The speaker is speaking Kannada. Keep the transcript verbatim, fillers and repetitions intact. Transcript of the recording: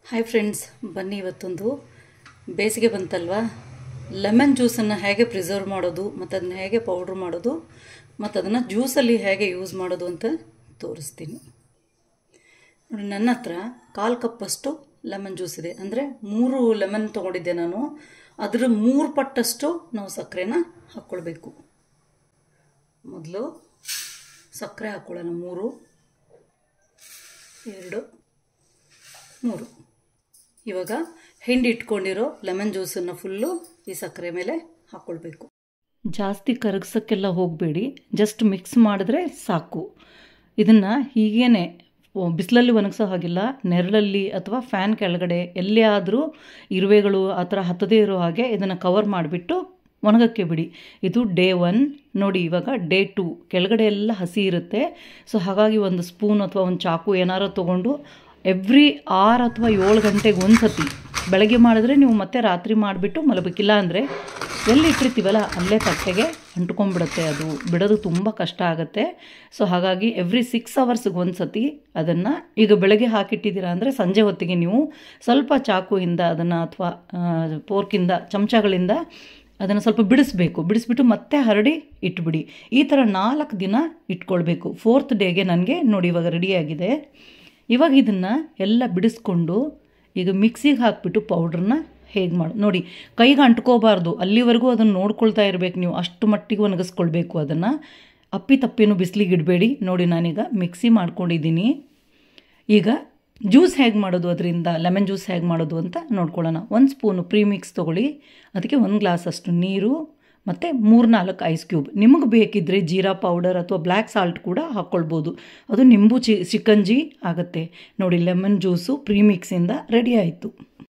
ಹಾಯ್ ಫ್ರೆಂಡ್ಸ್, ಬನ್ನಿ ಇವತ್ತೊಂದು ಬೇಸಿಗೆ ಬಂತಲ್ವಾ, ಲೆಮನ್ ಜ್ಯೂಸನ್ನು ಹೇಗೆ ಪ್ರಿಸರ್ವ್ ಮಾಡೋದು ಮತ್ತು ಅದನ್ನ ಹೇಗೆ ಪೌಡ್ರ್ ಮಾಡೋದು ಮತ್ತು ಅದನ್ನು ಜ್ಯೂಸಲ್ಲಿ ಹೇಗೆ ಯೂಸ್ ಮಾಡೋದು ಅಂತ ತೋರಿಸ್ತೀನಿ ನೋಡಿ. ನನ್ನ ಹತ್ರ ಕಾಲು ಕಪ್ಪಷ್ಟು ಲೆಮನ್ ಜ್ಯೂಸ್ ಇದೆ. ಅಂದರೆ ಮೂರು ಲೆಮನ್ ತೊಗೊಂಡಿದ್ದೆ ನಾನು. ಅದರ ಮೂರು ಪಟ್ಟಷ್ಟು ನಾವು ಸಕ್ಕರೆನ ಹಾಕ್ಕೊಳ್ಬೇಕು. ಮೊದಲು ಸಕ್ಕರೆ ಹಾಕ್ಕೊಳ್ಳೋಣ. ಮೂರು ಎರಡು ಮೂರು ಇವಾಗ ಹಿಂಡಿ ಇಟ್ಕೊಂಡಿರೋ ಲೆಮನ್ ಜ್ಯೂಸನ್ನು ಫುಲ್ಲು ಈ ಸಕ್ಕರೆ ಮೇಲೆ ಹಾಕ್ಕೊಳ್ಬೇಕು. ಜಾಸ್ತಿ ಕರಗ್ಸೋಕ್ಕೆಲ್ಲ ಹೋಗಬೇಡಿ, ಜಸ್ಟ್ ಮಿಕ್ಸ್ ಮಾಡಿದ್ರೆ ಸಾಕು. ಇದನ್ನು ಹೀಗೇನೆ ಬಿಸಿಲಲ್ಲಿ ಒಣಗಿಸೋ ಹಾಗಿಲ್ಲ, ನೆರಳಲ್ಲಿ ಅಥವಾ ಫ್ಯಾನ್ ಕೆಳಗಡೆ ಎಲ್ಲಿ ಆದರೂ ಇರುವೆಗಳು ಆ ಥರ ಹತ್ತದೇ ಇರೋ ಹಾಗೆ ಇದನ್ನು ಕವರ್ ಮಾಡಿಬಿಟ್ಟು ಒಣಗಕ್ಕೆ ಬಿಡಿ. ಇದು ಡೇ ಒನ್ ನೋಡಿ. ಇವಾಗ ಡೇ ಟು ಕೆಳಗಡೆ ಎಲ್ಲ ಹಸಿ ಇರುತ್ತೆ. ಸೊ ಹಾಗಾಗಿ ಒಂದು ಸ್ಪೂನ್ ಅಥವಾ ಒಂದು ಚಾಕು ಏನಾರು ತೊಗೊಂಡು ಎವ್ರಿ ಆರು ಅಥವಾ ಏಳು ಗಂಟೆಗೆ ಒಂದು ಸತಿ ಬೆಳಗ್ಗೆ ಮಾಡಿದ್ರೆ ನೀವು ಮತ್ತೆ ರಾತ್ರಿ ಮಾಡಿಬಿಟ್ಟು ಮಲಗಬೇಕಿಲ್ಲ. ಅಂದರೆ ಎಲ್ಲಿ ಇಟ್ಟಿರ್ತೀವಲ್ಲ ಅಲ್ಲೇ ತಟ್ಟೆಗೆ ಅಂಟ್ಕೊಂಡ್ಬಿಡುತ್ತೆ. ಅದು ಬಿಡೋದು ತುಂಬ ಕಷ್ಟ ಆಗುತ್ತೆ. ಸೊ ಹಾಗಾಗಿ ಎವ್ರಿ ಸಿಕ್ಸ್ ಅವರ್ಸ್ಗೆ ಒಂದು ಸತಿ ಅದನ್ನು, ಈಗ ಬೆಳಗ್ಗೆ ಹಾಕಿಟ್ಟಿದ್ದೀರಾ ಅಂದರೆ ಸಂಜೆ ಹೊತ್ತಿಗೆ ನೀವು ಸ್ವಲ್ಪ ಚಾಕುವಿಂದ ಅದನ್ನು ಅಥವಾ ಫೋರ್ಕಿಂದ ಚಮಚಗಳಿಂದ ಅದನ್ನು ಸ್ವಲ್ಪ ಬಿಡಿಸ್ಬೇಕು. ಬಿಡಿಸ್ಬಿಟ್ಟು ಮತ್ತೆ ಹರಡಿ ಇಟ್ಬಿಡಿ. ಈ ಥರ ನಾಲ್ಕು ದಿನ ಇಟ್ಕೊಳ್ಬೇಕು. ಫೋರ್ತ್ ಡೇಗೆ ನನಗೆ ನೋಡಿ ಇವಾಗ ರೆಡಿಯಾಗಿದೆ. ಇವಾಗ ಇದನ್ನು ಎಲ್ಲ ಬಿಡಿಸ್ಕೊಂಡು ಈಗ ಮಿಕ್ಸಿಗೆ ಹಾಕಿಬಿಟ್ಟು ಪೌಡ್ರನ್ನ ಹೇಗೆ ಮಾಡಿ ನೋಡಿ. ಕೈಗೆ ಅಂಟ್ಕೋಬಾರ್ದು, ಅಲ್ಲಿವರೆಗೂ ಅದನ್ನು ನೋಡ್ಕೊಳ್ತಾ ಇರಬೇಕು ನೀವು. ಅಷ್ಟು ಮಟ್ಟಿಗೆ ಒಣಗಿಸ್ಕೊಳ್ಬೇಕು ಅದನ್ನು. ಅಪ್ಪಿ ತಪ್ಪೇನು ಬಿಸಿಲಿಗೆ ಇಡಬೇಡಿ. ನೋಡಿ ನಾನೀಗ ಮಿಕ್ಸಿ ಮಾಡ್ಕೊಂಡಿದ್ದೀನಿ. ಈಗ ಜ್ಯೂಸ್ ಹೇಗೆ ಮಾಡೋದು, ಅದರಿಂದ ಲೆಮನ್ ಜ್ಯೂಸ್ ಹೇಗೆ ಮಾಡೋದು ಅಂತ ನೋಡ್ಕೊಳ್ಳೋಣ. ಒಂದು ಸ್ಪೂನು ಪ್ರೀ ಮಿಕ್ಸ್ ತೊಗೊಳ್ಳಿ. ಅದಕ್ಕೆ ಒಂದು ಗ್ಲಾಸ್ ಅಷ್ಟು ನೀರು ಮತ್ತು ಮೂರು ನಾಲ್ಕು ಐಸ್ ಕ್ಯೂಬ್. ನಿಮಗೆ ಬೇಕಿದ್ದರೆ ಜೀರಾ ಪೌಡರ್ ಅಥವಾ ಬ್ಲ್ಯಾಕ್ ಸಾಲ್ಟ್ ಕೂಡ ಹಾಕ್ಕೊಳ್ಬೋದು. ಅದು ನಿಂಬು ಚಿ ಚಿಕಂಜಿ ಆಗುತ್ತೆ ನೋಡಿ. ಲೆಮನ್ ಜ್ಯೂಸು ಪ್ರೀ ಮಿಕ್ಸಿಂದ ರೆಡಿ ಆಯಿತು.